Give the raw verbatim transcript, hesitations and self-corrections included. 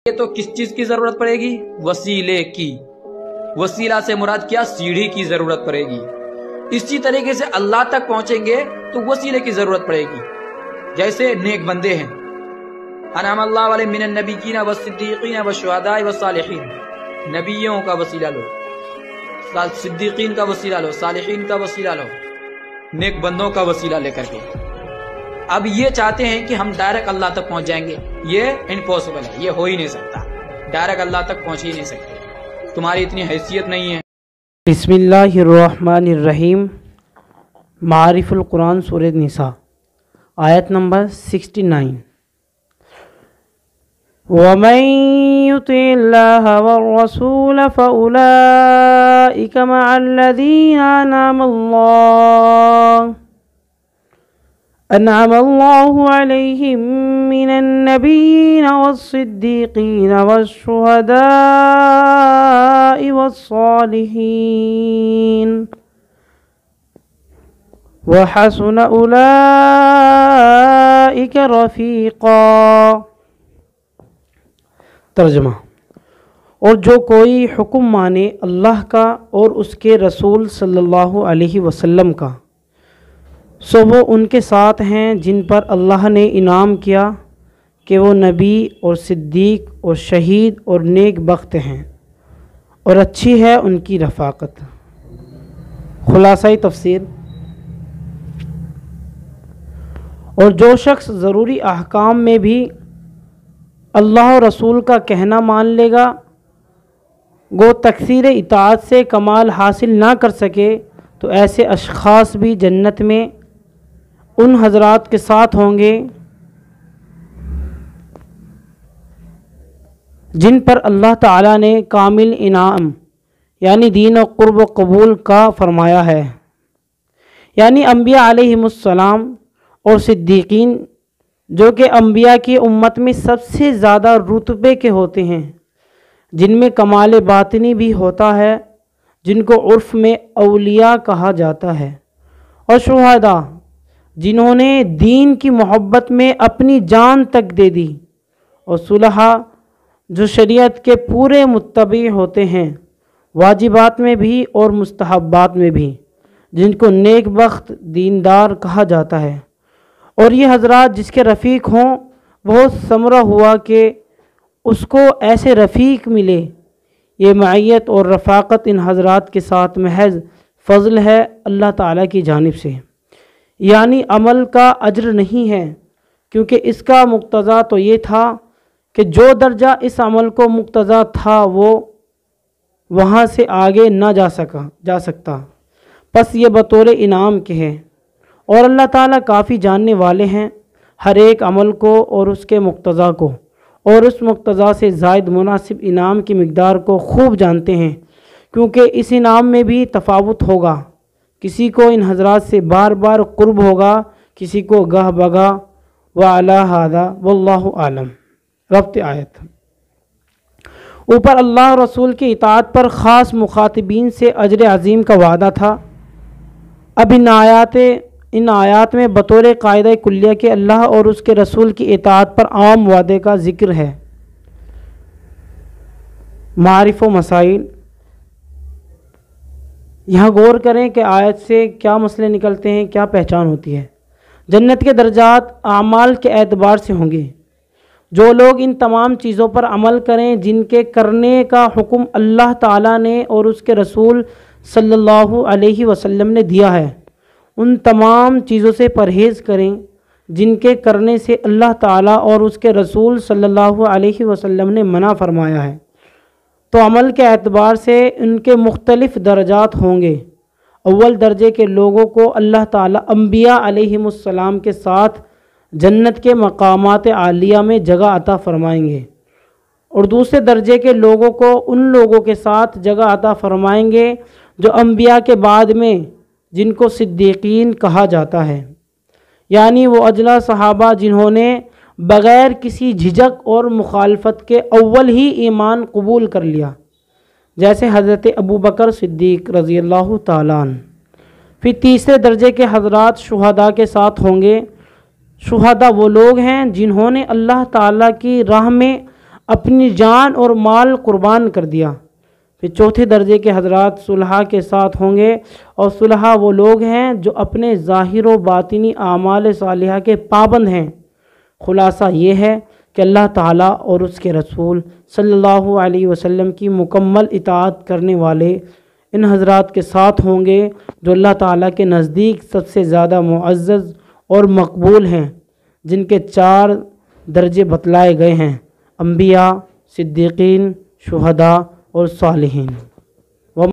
تو کس چیز کی ضرورت پڑے گی؟ وسیلے کی۔ وسیلہ سے مراد کیا؟ سیڑھی کی ضرورت پڑے گی۔ اسی طریقے سے اللہ تک پہنچیں گے تو وسیلے کی ضرورت پڑے گی۔ جیسے نیک بندے ہیں، انعم اللہ علیہ من النبیین والصدیقین والشہداء والصالحین، نبیوں کا وسیلہ لو، صدیقین کا وسیلہ لو، صالحین کا وسیلہ لو، نیک بندوں کا وسیلہ لے کر کے۔ اب یہ چاہتے ہیں کہ ہم ڈائریکٹ اللہ تک پہنچ جائیں گے، یہ امپاسبل ہے، یہ ہو ہی نہیں سکتا، ڈائریکٹ اللہ تک پہنچ ہی نہیں سکتے، تمہاری اتنی حیثیت نہیں ہے۔ بسم اللہ الرحمن الرحیم۔ معارف القرآن سورۃ نساء آیت نمبر سکسٹی نائن۔ وَمَن يُطِعِ اللَّهَ وَالرَّسُولَ فَأُولَئِكَ مَعَ الَّذِينَ أَنْعَمَ اللَّهُ أنعم الله عليهم من النبيين والصديقين والشهداء والصالحين وحسن أولئك رفيقا۔ ترجمہ: اور جو کوئی حکم مانے اللہ کا اور اس کے رسول صلی اللہ علیہ وسلم کا، سو وہ ان کے ساتھ ہیں جن پر اللہ نے انعام کیا کہ وہ نبی اور صدیق اور شہید اور نیک بخت ہیں، اور اچھی ہے ان کی رفاقت۔ خلاصۂ تفسیر: اور جو شخص ضروری احکام میں بھی اللہ اور رسول کا کہنا مان لے گا، گو تکثیر اطاعت سے کمال حاصل نہ کر سکے، تو ایسے اشخاص بھی جنت میں ان حضرات کے ساتھ ہوں گے جن پر اللہ تعالیٰ نے کامل انعام یعنی دین و قرب و قبول کا فرمایا ہے، یعنی انبیاء علیہم السلام اور صدیقین، جو کہ انبیاء کی امت میں سب سے زیادہ رتبے کے ہوتے ہیں، جن میں کمال باطنی بھی ہوتا ہے، جن کو عرف میں اولیاء کہا جاتا ہے، اور شہداء، جنہوں نے دین کی محبت میں اپنی جان تک دے دی، اور صلحاء، جو شریعت کے پورے متبع ہوتے ہیں، واجبات میں بھی اور مستحبات میں بھی، جن کو نیک بخت دیندار کہا جاتا ہے۔ اور یہ حضرات جس کے رفیق ہوں، بہت ثمرہ ہوا کہ اس کو ایسے رفیق ملے۔ یہ معیت اور رفاقت ان حضرات کے ساتھ محض فضل ہے اللہ تعالیٰ کی جانب سے، یعنی عمل کا اجر نہیں ہے، کیونکہ اس کا مقتضا تو یہ تھا کہ جو درجہ اس عمل کو مقتضا تھا وہ وہاں سے آگے نہ جا سکا جا سکتا پس یہ بطور انعام کے ہے، اور اللہ تعالیٰ کافی جاننے والے ہیں ہر ایک عمل کو اور اس کے مقتضا کو، اور اس مقتضا سے زائد مناسب انعام کی مقدار کو خوب جانتے ہیں، کیونکہ اس انعام میں بھی تفاوت ہوگا، کسی کو ان حضرات سے بار بار قرب ہوگا، کسی کو گاہ بگاہ۔ وعلی ھذا واللہ عالم۔ ربط آیت: اوپر اللہ اور رسول کی اطاعت پر خاص مخاطبین سے اجر عظیم کا وعدہ تھا۔ اب ان آیات ان آیات میں بطور قاعدہ کلیہ کے اللہ اور اس کے رسول کی اطاعت پر عام وعدے کا ذکر ہے۔ معارف و مسائل: یہاں غور کریں کہ آیت سے کیا مسئلے نکلتے ہیں، کیا پہچان ہوتی ہے۔ جنت کے درجات اعمال کے اعتبار سے ہوں گے۔ جو لوگ ان تمام چیزوں پر عمل کریں جن کے کرنے کا حکم اللہ تعالیٰ نے اور اس کے رسول صلی اللہ علیہ وسلم نے دیا ہے، ان تمام چیزوں سے پرہیز کریں جن کے کرنے سے اللہ تعالیٰ اور اس کے رسول صلی اللہ علیہ وسلم نے منع فرمایا ہے، تو عمل کے اعتبار سے ان کے مختلف درجات ہوں گے۔ اول درجے کے لوگوں کو اللہ تعالیٰ انبیاء علیہم السلام کے ساتھ جنت کے مقامات عالیہ میں جگہ عطا فرمائیں گے، اور دوسرے درجے کے لوگوں کو ان لوگوں کے ساتھ جگہ عطا فرمائیں گے جو انبیاء کے بعد میں، جن کو صدیقین کہا جاتا ہے، یعنی وہ اجلا صحابہ جنہوں نے بغیر کسی جھجک اور مخالفت کے اول ہی ایمان قبول کر لیا، جیسے حضرت ابو بکر صدیق رضی اللہ تعالیٰ عنہ۔ پھر تیسرے درجے کے حضرات شہداء کے ساتھ ہوں گے۔ شہداء وہ لوگ ہیں جنہوں نے اللہ تعالیٰ کی راہ میں اپنی جان اور مال قربان کر دیا۔ پھر چوتھے درجے کے حضرات صلحاء کے ساتھ ہوں گے، اور صلحاء وہ لوگ ہیں جو اپنے ظاہر و باطنی اعمال صالحہ کے پابند ہیں۔ خلاصہ یہ ہے کہ اللہ تعالیٰ اور اس کے رسول صلی اللہ علیہ وسلم کی مکمل اطاعت کرنے والے ان حضرات کے ساتھ ہوں گے جو اللہ تعالیٰ کے نزدیک سب سے زیادہ معزز اور مقبول ہیں، جن کے چار درجے بتلائے گئے ہیں: انبیاء، صدیقین، شہداء اور صالحین۔